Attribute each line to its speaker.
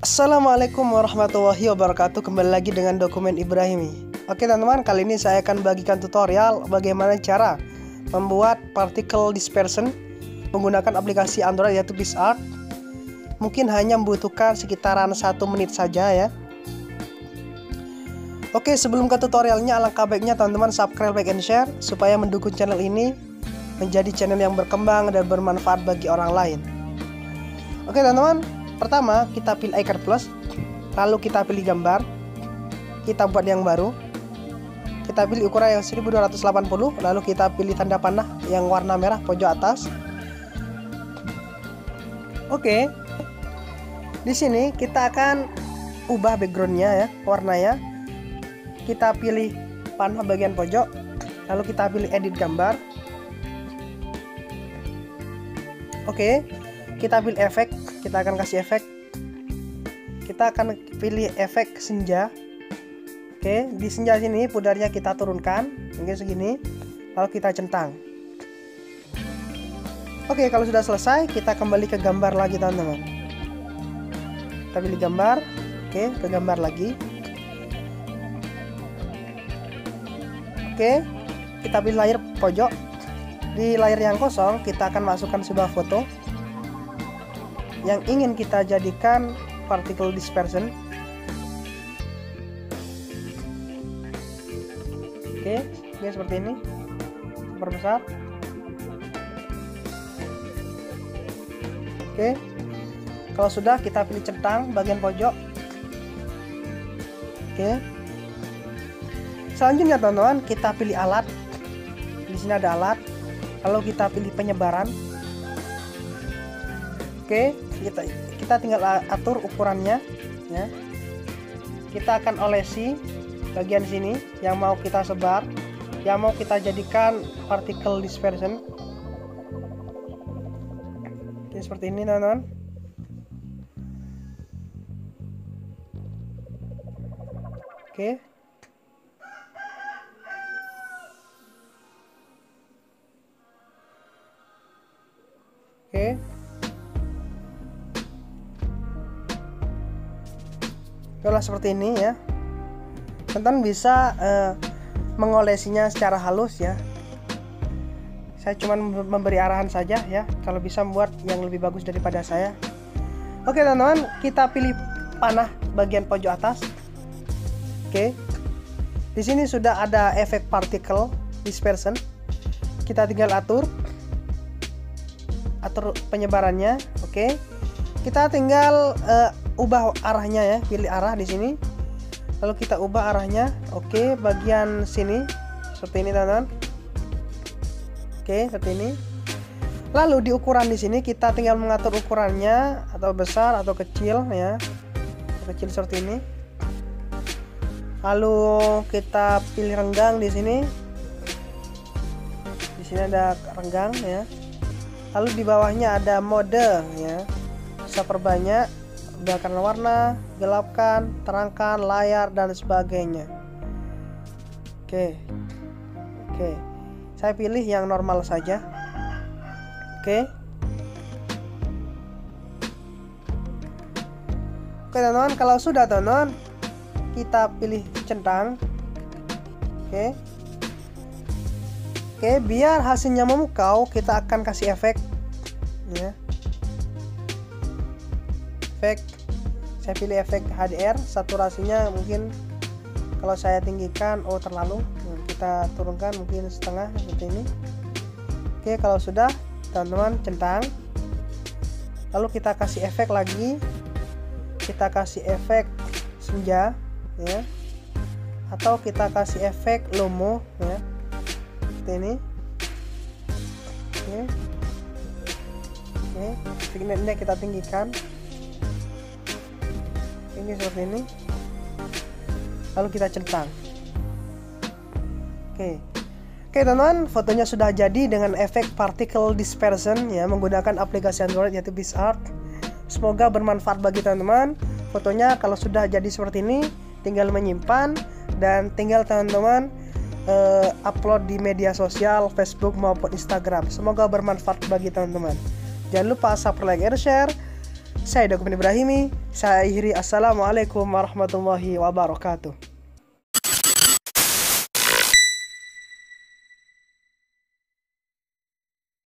Speaker 1: Assalamualaikum warahmatullahi wabarakatuh. Kembali lagi dengan Dokumen Ibrahimi. Oke teman-teman, kali ini saya akan bagikan tutorial bagaimana cara membuat particle dispersion menggunakan aplikasi Android yaitu PixArt. Mungkin hanya membutuhkan sekitaran 1 menit saja ya. Oke, sebelum ke tutorialnya, alangkah baiknya teman-teman subscribe, like, and share supaya mendukung channel ini menjadi channel yang berkembang dan bermanfaat bagi orang lain. Oke teman-teman, pertama kita pilih icon plus, lalu kita pilih gambar, kita buat yang baru, kita pilih ukuran yang 1280, lalu kita pilih tanda panah yang warna merah pojok atas. Oke, di sini kita akan ubah backgroundnya ya, warnanya. Kita pilih panah bagian pojok, lalu kita pilih edit gambar. Oke, kita pilih efek, kita akan kasih efek. Kita akan pilih efek senja. Oke, di senja sini pudarnya kita turunkan, mungkin segini, lalu kita centang. Oke, kalau sudah selesai, kita kembali ke gambar lagi teman-teman. Kita pilih gambar, oke, ke gambar lagi. Oke, kita pilih layar pojok. Di layar yang kosong, kita akan masukkan sebuah foto yang ingin kita jadikan particle dispersion. Oke, seperti ini, super besar. Oke, kalau sudah, kita pilih centang bagian pojok. Oke, selanjutnya teman-teman, kita pilih alat. Di sini ada alat, lalu kita pilih penyebaran. Oke, kita tinggal atur ukurannya ya. Kita akan olesi bagian sini yang mau kita sebar, yang mau kita jadikan particle dispersion. Oke, seperti ini teman-teman. Oke, oke. Olah seperti ini ya. Teman-teman bisa mengolesinya secara halus ya. Saya cuma memberi arahan saja ya. Kalau bisa membuat yang lebih bagus daripada saya. Oke teman-teman, kita pilih panah bagian pojok atas. Oke. Di sini sudah ada efek particle dispersion. Kita tinggal atur penyebarannya. Oke. Kita tinggal ubah arahnya ya, pilih arah di sini, lalu kita ubah arahnya. Oke, bagian sini seperti ini teman-teman. Oke, seperti ini. Lalu di ukuran di sini kita tinggal mengatur ukurannya, atau besar atau kecil ya, kecil seperti ini. Lalu kita pilih renggang di sini. Di sini ada renggang ya. Lalu di bawahnya ada mode ya, bisa perbanyak, ubahkan warna, gelapkan, terangkan, layar, dan sebagainya. Oke, saya pilih yang normal saja. Oke, teman-teman, kalau sudah teman-teman, kita pilih centang. Oke, biar hasilnya memukau, kita akan kasih efek ya. Efek, saya pilih efek HDR, saturasinya mungkin kalau saya tinggikan terlalu, kita turunkan mungkin setengah seperti ini. Oke, kalau sudah teman-teman centang, lalu kita kasih efek lagi, kita kasih efek senja ya, atau kita kasih efek lomo ya, seperti ini. Oke, ini kita tinggikan. Ini seperti ini, lalu kita centang. Oke, teman-teman, fotonya sudah jadi dengan efek particle dispersion ya, menggunakan aplikasi Android yaitu PixArt. Semoga bermanfaat bagi teman-teman. Fotonya kalau sudah jadi seperti ini, tinggal menyimpan dan tinggal teman-teman upload di media sosial Facebook maupun Instagram. Semoga bermanfaat bagi teman-teman. Jangan lupa subscribe, like, and share Saya Dokumen Ibrahimi, saya akhiri. Assalamualaikum warahmatullahi wabarakatuh.